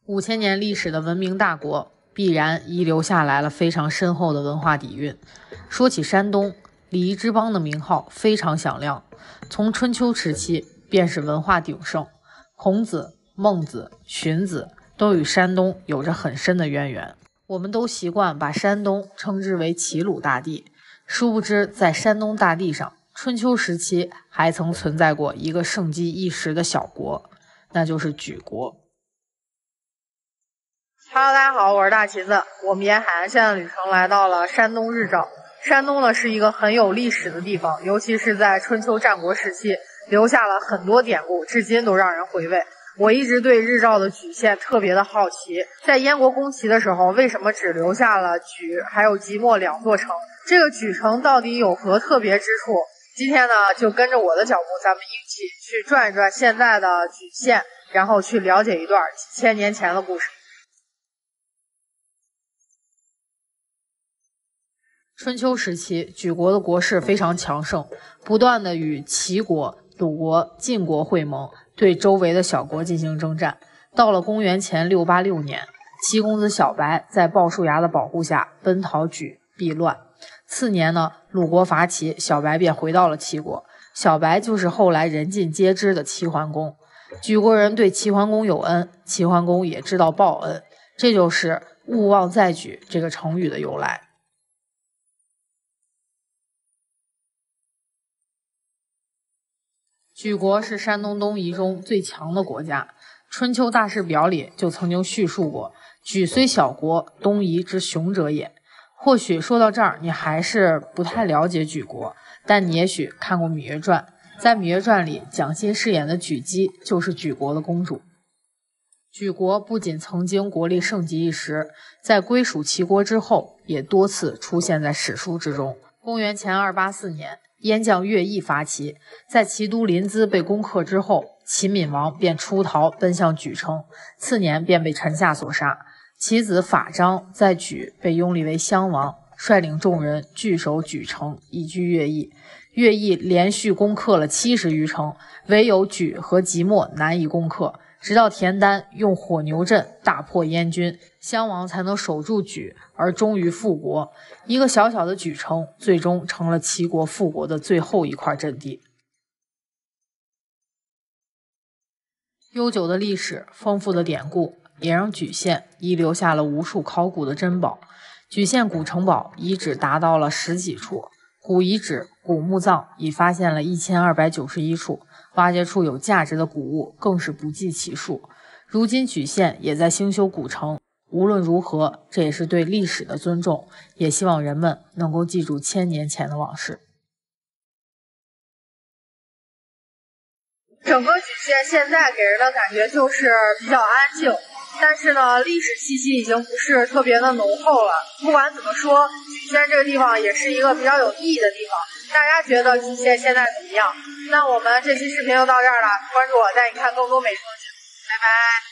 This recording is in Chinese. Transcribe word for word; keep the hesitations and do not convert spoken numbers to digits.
五千年历史的文明大国，必然遗留下来了非常深厚的文化底蕴。说起山东，礼仪之邦的名号非常响亮，从春秋时期便是文化鼎盛，孔子、孟子、荀子都与山东有着很深的渊源。我们都习惯把山东称之为齐鲁大地，殊不知在山东大地上，春秋时期还曾存在过一个盛极一时的小国，那就是莒国。Hello， 大家好，我是大旗子。我们沿海岸线的旅程来到了山东日照。山东呢是一个很有历史的地方，尤其是在春秋战国时期，留下了很多典故，至今都让人回味。我一直对日照的莒县特别的好奇，在燕国攻齐的时候，为什么只留下了莒还有即墨两座城？这个莒城到底有何特别之处？今天呢，就跟着我的脚步，咱们一起去转一转现在的莒县，然后去了解一段几千年前的故事。春秋时期，莒国的国势非常强盛，不断的与齐国、鲁国、晋国会盟，对周围的小国进行征战。到了公元前六八六年，齐公子小白在鲍叔牙的保护下奔逃莒，避乱。次年呢，鲁国伐齐，小白便回到了齐国。小白就是后来人尽皆知的齐桓公。莒国人对齐桓公有恩，齐桓公也知道报恩，这就是勿忘在莒这个成语的由来。莒国是山东东夷中最强的国家，春秋大事表里就曾经叙述过，莒虽小国，东夷之雄者也。或许说到这儿，你还是不太了解莒国，但你也许看过《芈月传》，在《芈月传》里，蒋欣饰演的莒姬就是莒国的公主。莒国不仅曾经国力盛极一时，在归属齐国之后，也多次出现在史书之中。公元前二八四年，燕将乐毅伐齐，在齐都临淄被攻克之后，齐闵王便出逃奔向莒城，次年便被臣下所杀。其子法章在莒被拥立为襄王，率领众人据守莒城，以拒乐毅。乐毅连续攻克了七十余城，唯有莒和即墨难以攻克，直到田丹用火牛阵大破燕军，襄王才能守住莒，而终于复国。一个小小的莒城，最终成了齐国复国的最后一块阵地。悠久的历史，丰富的典故，也让莒县遗留下了无数考古的珍宝。莒县古城堡遗址达到了十几处，古遗址、古墓葬已发现了一千二百九十一处，挖掘出有价值的古物更是不计其数。如今莒县也在兴修古城，无论如何，这也是对历史的尊重，也希望人们能够记住千年前的往事。整个莒县现在给人的感觉就是比较安静，但是呢，历史气息已经不是特别的浓厚了。不管怎么说，莒县这个地方也是一个比较有意义的地方。大家觉得莒县现在怎么样？那我们这期视频就到这儿了，关注我，带你看更多美食节目，拜拜。